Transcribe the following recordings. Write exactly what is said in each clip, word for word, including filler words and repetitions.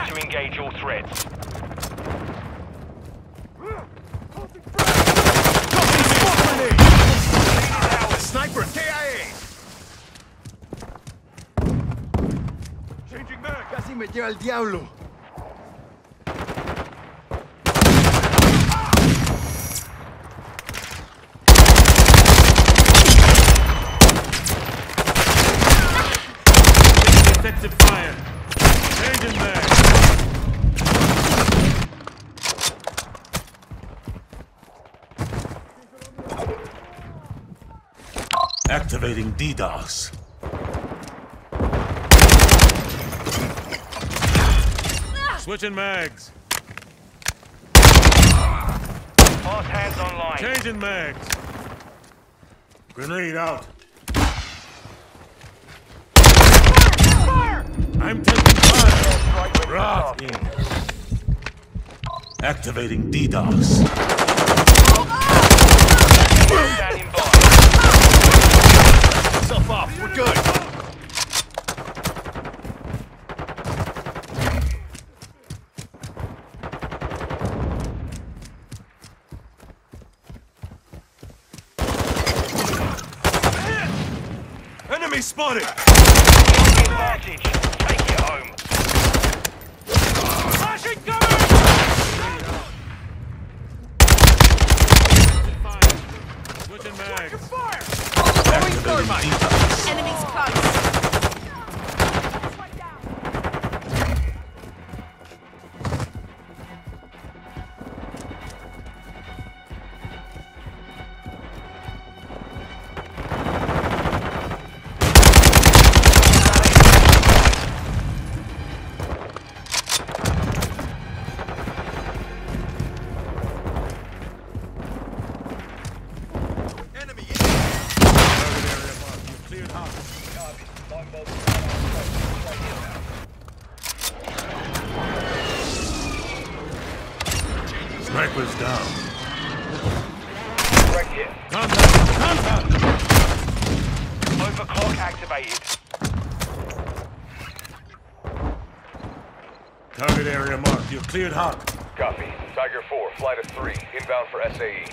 to engage all threats. Sniper K I A. Changing mag. Casi me lleva el diablo. Effective fire. Changing mag. Activating DDoS. Switching mags. Fast hands online. Changing mags. Grenade out. I'm taking fire. Strike with Rot the in. Activating DDoS. Standing by. Self off. We're good. Enemy spotted. Advantage. Take it home. Flashing cover. Switching mags. Activating DDoS. Enemies close. Sniper's down. Right here. Contact. Contact. Overclock activated. Target area marked. You're cleared hot. Copy. Tiger four, flight of three, inbound for S A E.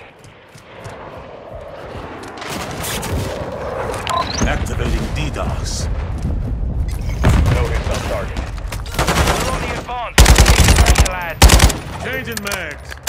Activating DDoS. No hits on target. We're on the advance. Special ads. Changing mags.